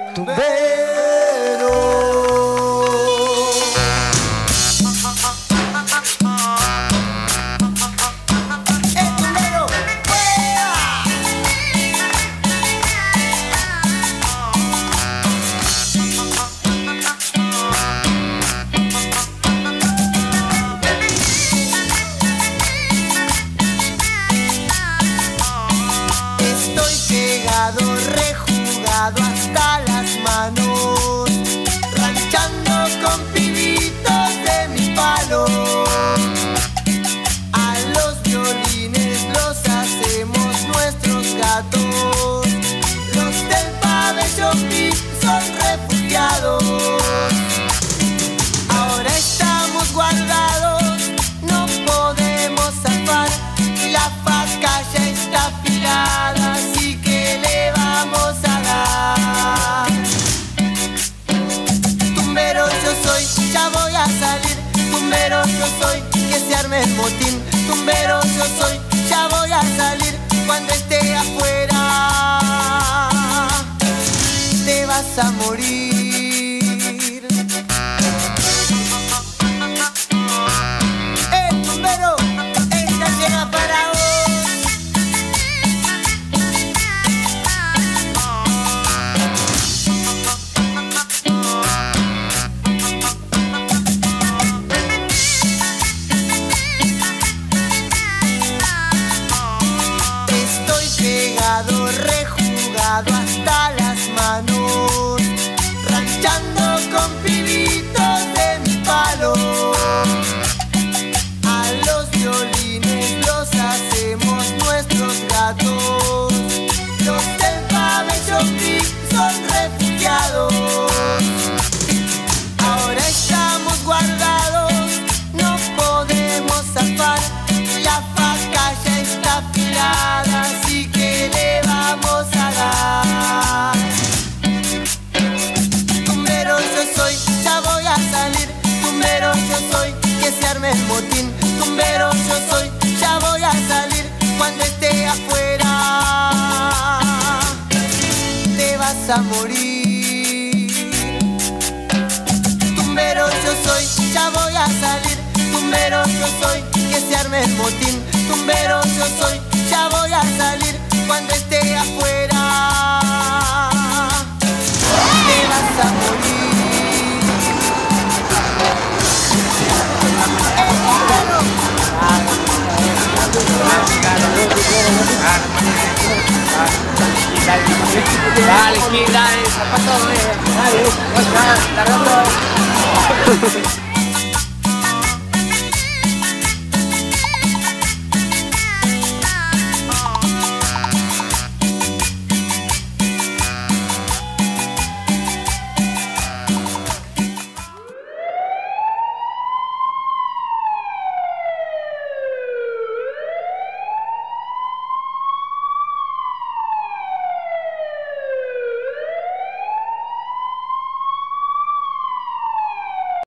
Tumbero. Tumbero, ¡fuera! Estoy pegado, rejugado hasta las manos, ranchando con pibitos de mi palo. A los violines los hacemos nuestros gatos, los del pabellón VIP son refugiados. Ahora estamos guardados, no podemos zafar, la faca ya está afilada, así que le vamos a dar. Tumbero yo soy, ya voy a salir. Tumbero yo soy, que se arme el motín. Tumbero yo soy, ya voy a salir. Cuando esté afuera te vas a morir. Tumbero, esta llega para vos. Estoy pegado, rejugado hasta las manos, ranchando con pibitos de mi palo. A los violines los hacemos nuestros gatos, los del pabellón VIP son refugiados. Ahora estamos guardados, no podemos zafar, la faca ya está afilada, así que le vamos a dar. Tumbero yo soy, ya voy a salir. Tumbero yo soy, que se arme el motín. Tumbero yo soy, ya voy a salir. Cuando esté afuera te vas a morir. Tumbero yo soy, ya voy a salir. Tumbero yo soy, que se arme el motín. Tumbero yo soy, ya voy a salir. Cuando esté afuera te vas a morir. Dale, zapato, dale, tardando.